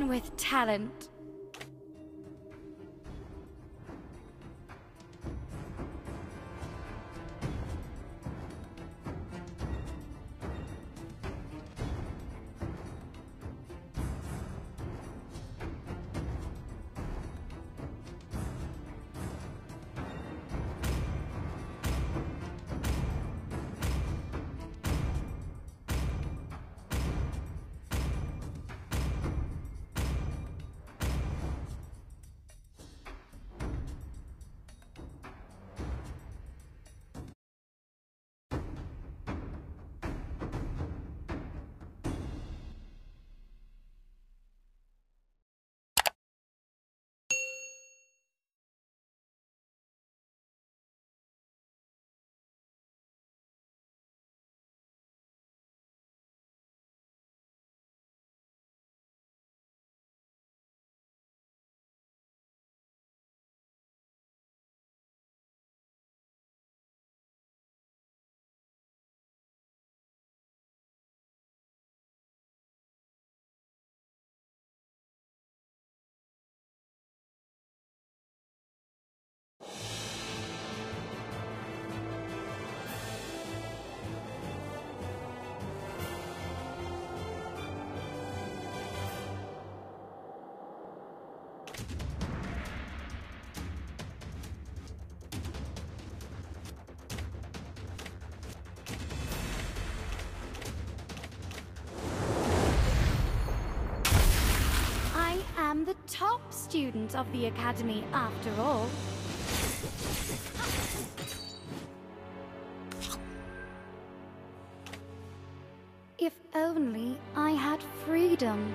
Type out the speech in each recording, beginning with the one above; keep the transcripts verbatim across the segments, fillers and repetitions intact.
born with talent. I'm the top student of the Academy, after all. If only I had freedom.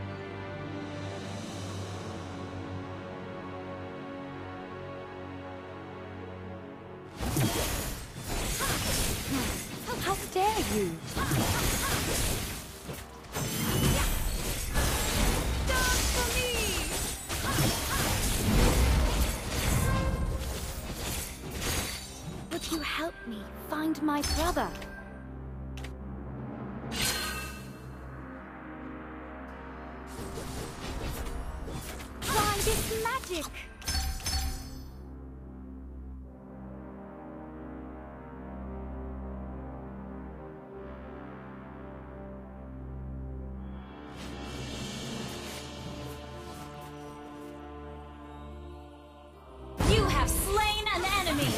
How dare you! Would you help me find my brother? Try this magic! You have slain an enemy!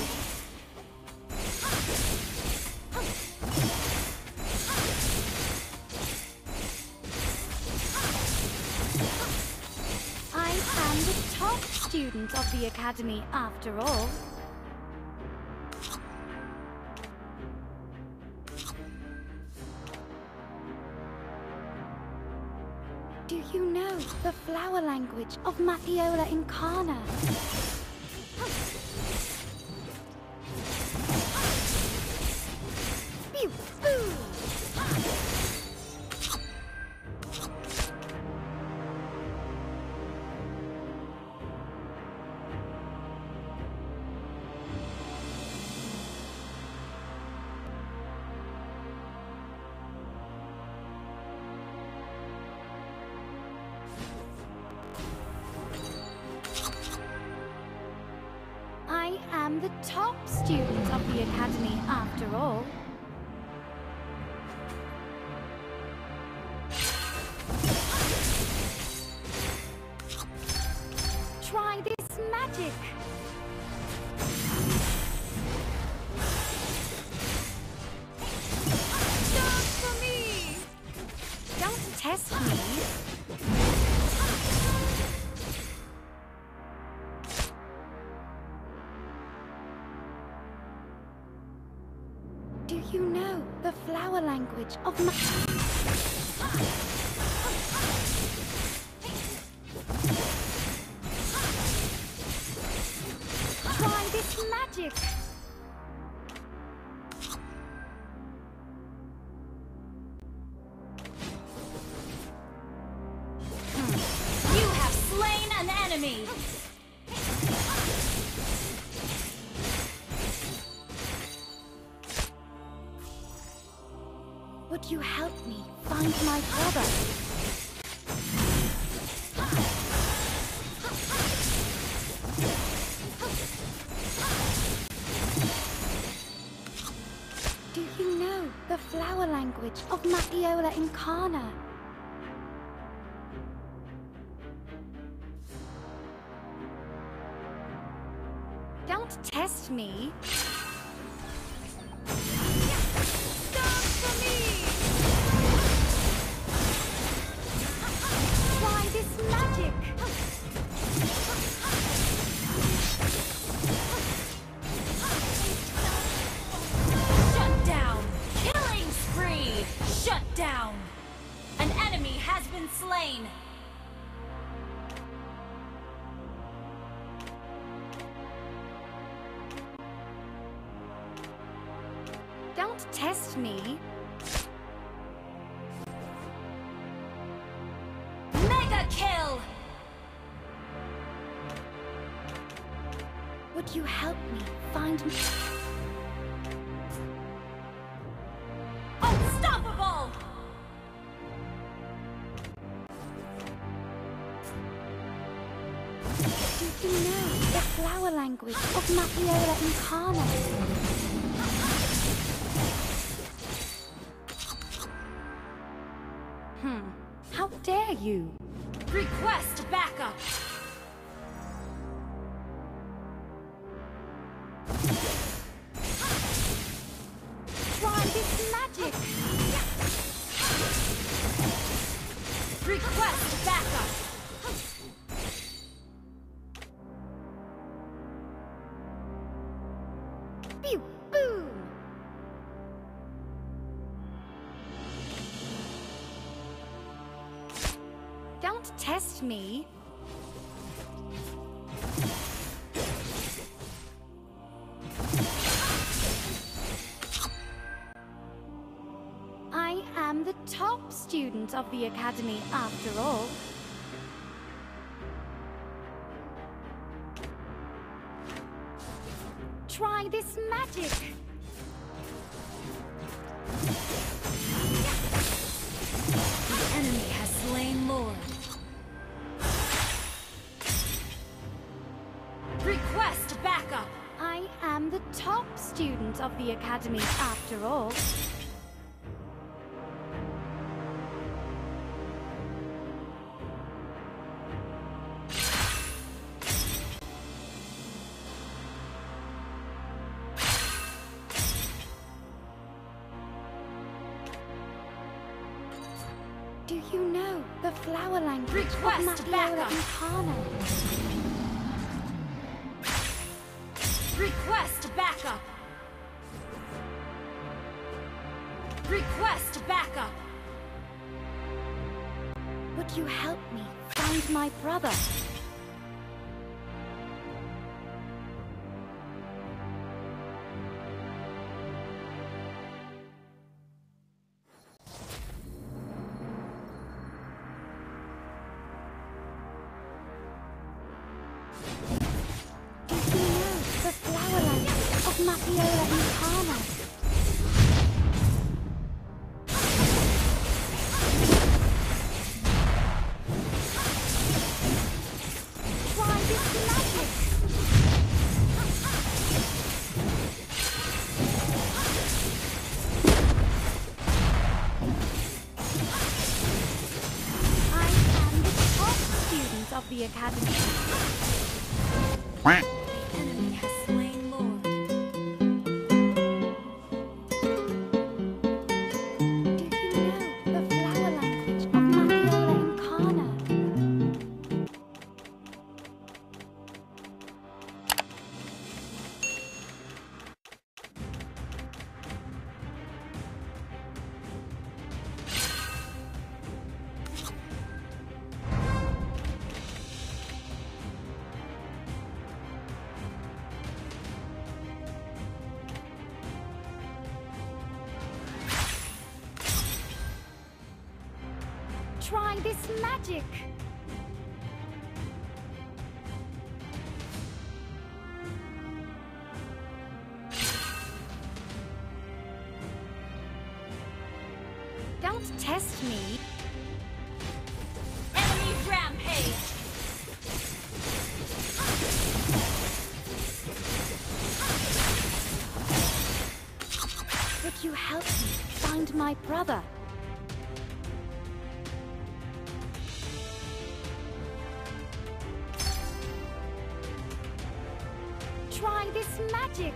I'm the top student of the Academy, after all. Do you know the flower language of Matthiola Incarna? Pew! Boo! I am the top student of the Academy, after all. Try this magic! Dance for me! Don't test me! Do you know the flower language of ma- Try this magic! You have slain an enemy! Would you help me find my brother? the flower language of Mapiola Incana? Don't test me. Stop for me! Try this magic! Shut down! Killing spree! Shut down! An enemy has been slain! Don't test me. Mega kill! Would you help me find me? Unstoppable! Did you know the flower language of Mapiola Incana? Hmm. How dare you? Request backup! Try this magic! Request backup! Pew! Boom! Don't test me. I am the top student of the academy after all. Try this magic. The enemy has slain Lord. Request backup! I am the top student of the academy after all. Do you know the flower language Request of Mapiola backup. Incana? Request backup! Request backup! Would you help me find my brother? Did you know the flower language of Mapiola Incana? Try this magic! I am the top student of the academy. The enemy has slain Lord. Do you know the flower language of Mapiola Incana? Try this magic! Don't test me. Enemy rampage! Would you help me find my brother? Try this magic!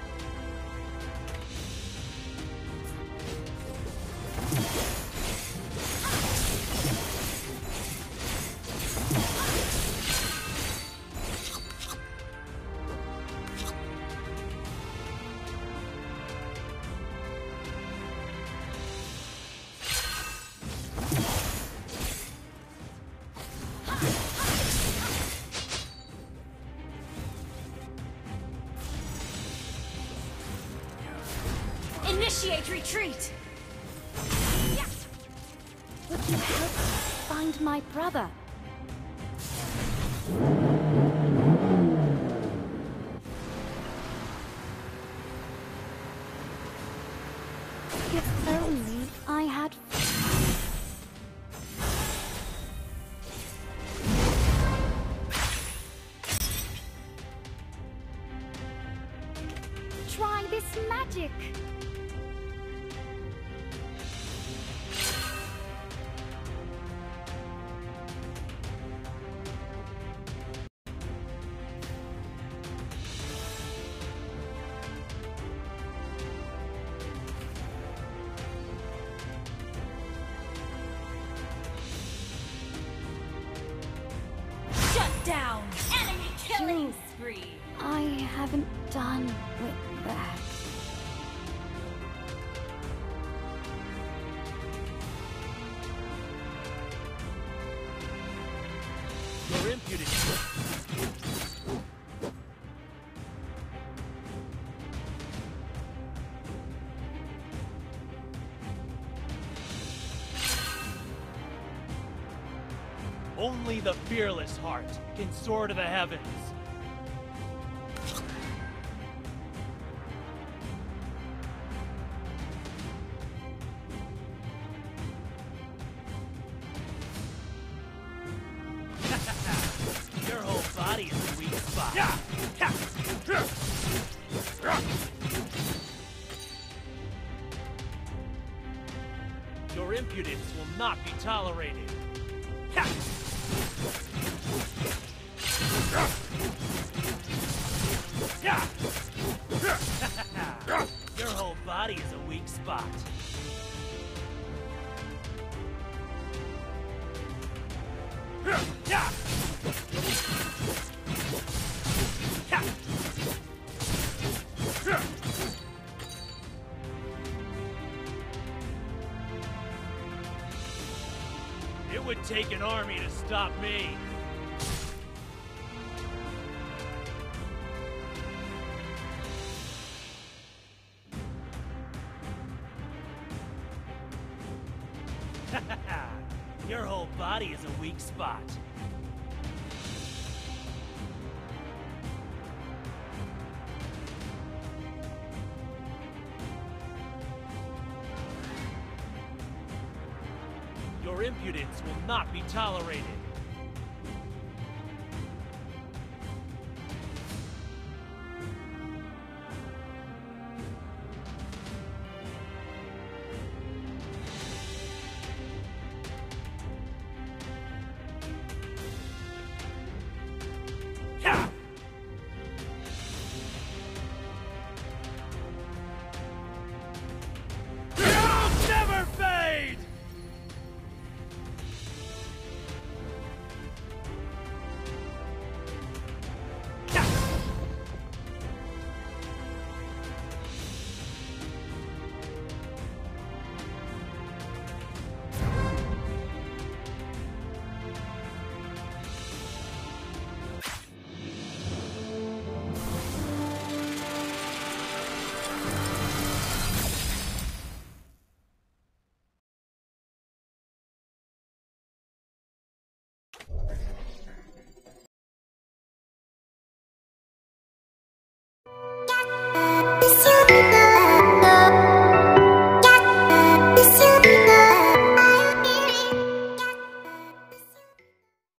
Initiate retreat! Would you help me find my brother? If only I had... Try this magic! Down! Enemy killing spree! I haven't done with that. Your impudence! Only the fearless heart can soar to the heavens. Your whole body is a weak spot. Your impudence will not be tolerated. Your whole body is a weak spot. It would take an army to stop me. Your whole body is a weak spot. Your impudence will not be tolerated.